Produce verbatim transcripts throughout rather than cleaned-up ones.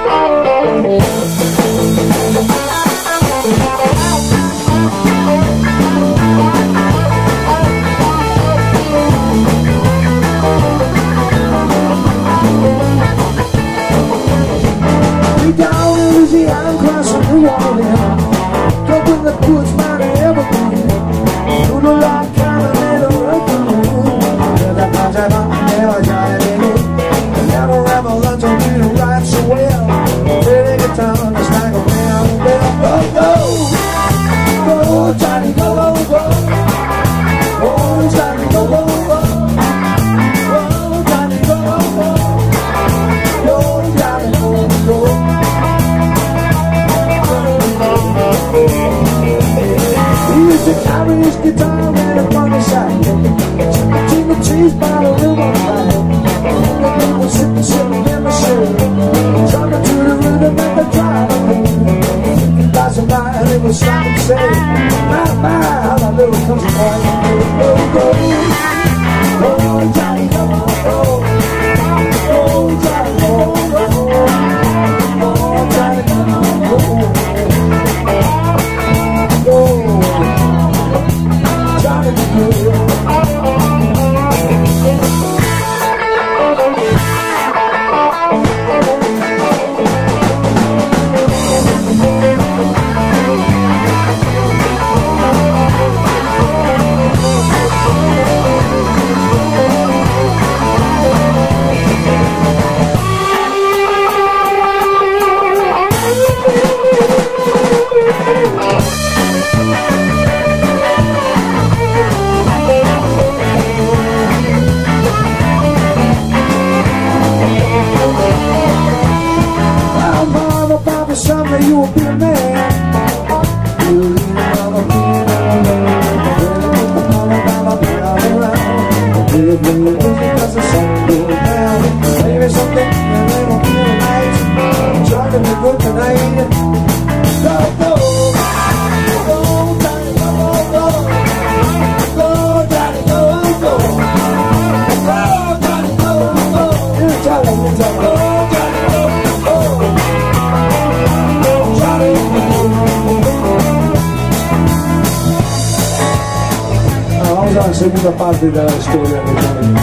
Seconda parte della storia di Johnny.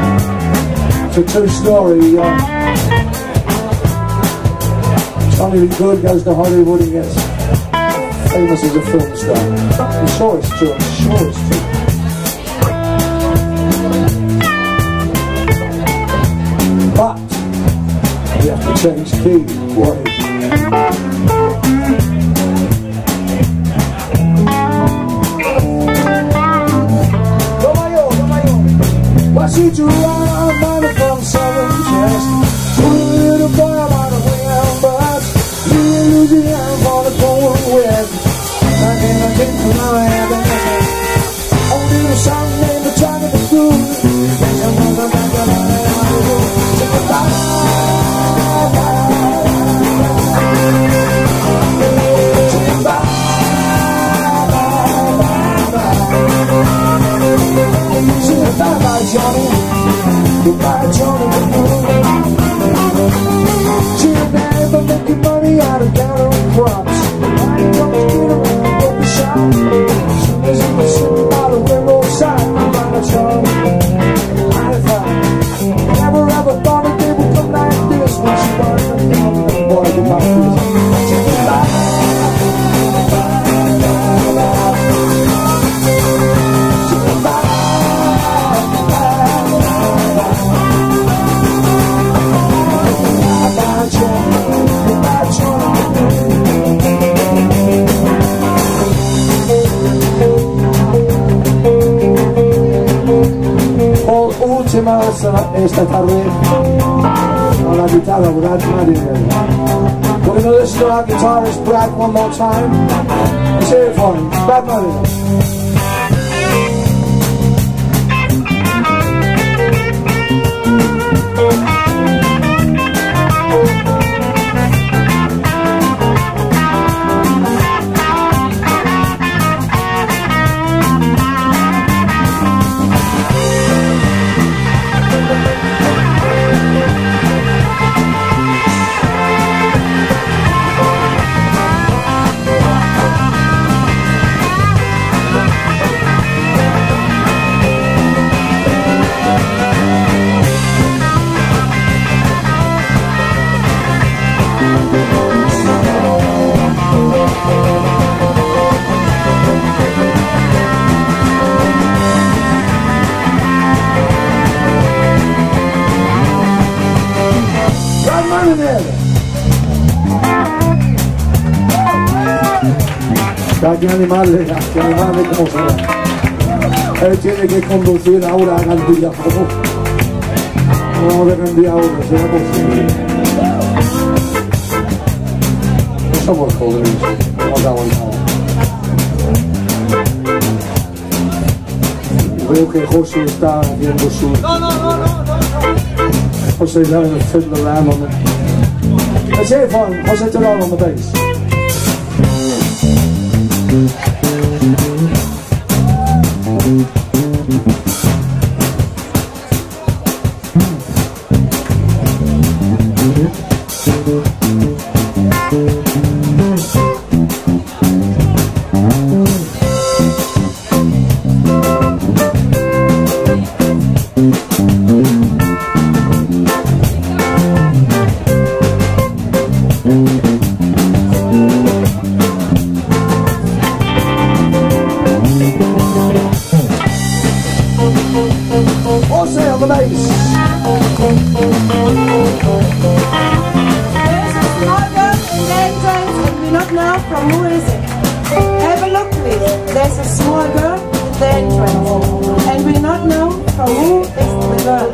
It's a true story. Uh, Johnny B. Goode goes to Hollywood and gets famous as a film star. I'm sure it's true. I'm sure it's true. But we have to change key. What? She drew out a minor from southern chest. Put a little boy on a wing bus. You in Louisiana for the cold west. I came, I came from my hand and I said, oh, little song named the Johnny B. Goode. And I'm gonna back up on it, I'm gonna go. Say goodbye. Say goodbye. Say goodbye, Johnny. Goodbye, Johnny. She'll never make you money out of gallon crops. I ain't gonna get around at the shop. Soon as you can sit by the window side, I'm gonna try. I thought, never ever thought a day would come like this when she started to boy, goodbye, please. Say goodbye. Última esta tarde con la guitarra Brad Madden. We're going to listen to our guitarist Brad one more time. Let's hear it for him. Brad Madden. Daniel. Qué animales, qué animales como sea. Él tiene que conducir ahora a Gandía. No de Gandía ahora, será posible. No somos jóvenes, hemos aguantado. Veo que José está viendo su... No, no, no, no, no. José is having a fiddle around on it. Let's hear it for him. José Terán on the bass. José on the bass. There's a small girl in the entrance and we don't know from who is it. Have a look please. There's a small girl in the entrance and we don't know from who is the girl.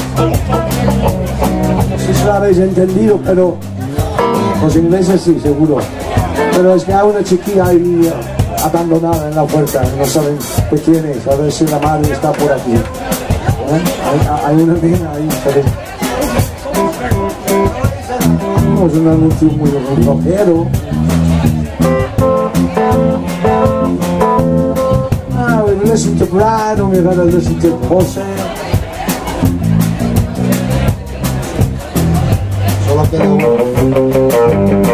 Si se lo habéis entendido, pero los ingleses sí, seguro. Pero es que hay una chiquilla ahí abandonada en la puerta, no saben qué quién es, a ver si la madre está por aquí. ¿Eh? Hay, hay una nena ahí, pero... No, es un anuncio muy rojero. Ah, we've listened to Brad and we're going to listen to Jose. Solo queda uno.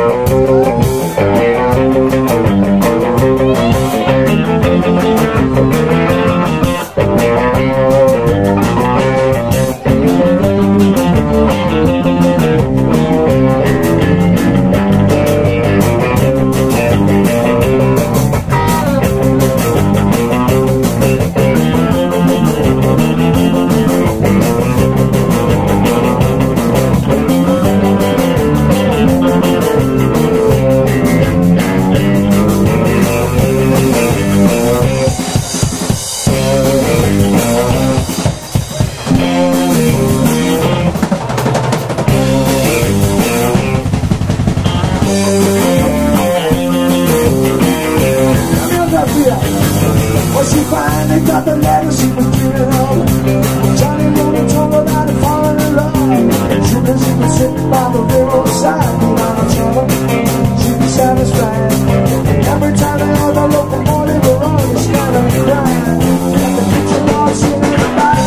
Well, she finally got the letter she was dreaming of. Johnny wrote and told her about it falling in love. She was she was sitting by the riverside, without a trouble. She'd be satisfied. Every time they heard the local morning were on, she got up crying. At the kitchen door, singing goodbye.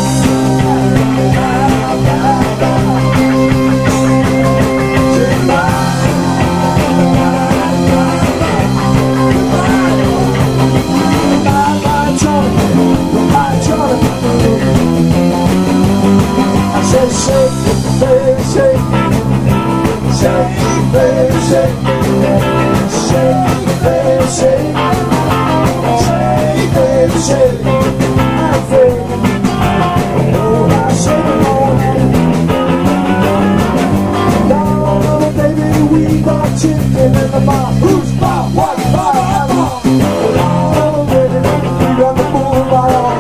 Shake, baby, shake, shake, baby, shake, shake, baby, shake, shake, baby, shake, I'm afraid, oh, I shake it all, no, baby, we got chicken in the bar, who's bar, what bar, how bar, oh, baby, we got the boulevard.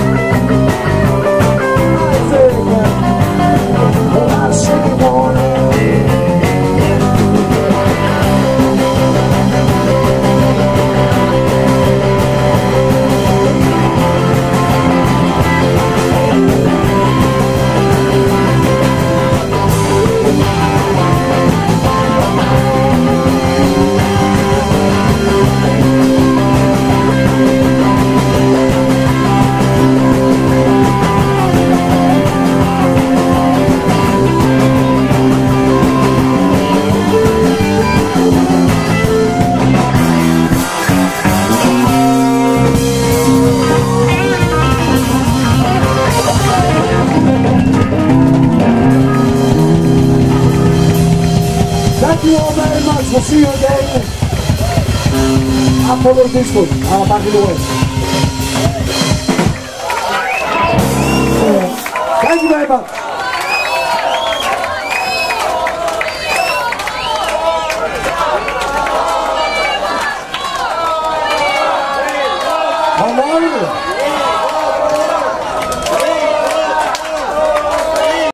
Thank you all very much. We'll see you again. Apollo Disco, uh, back in the West. Thank you very much. What is it?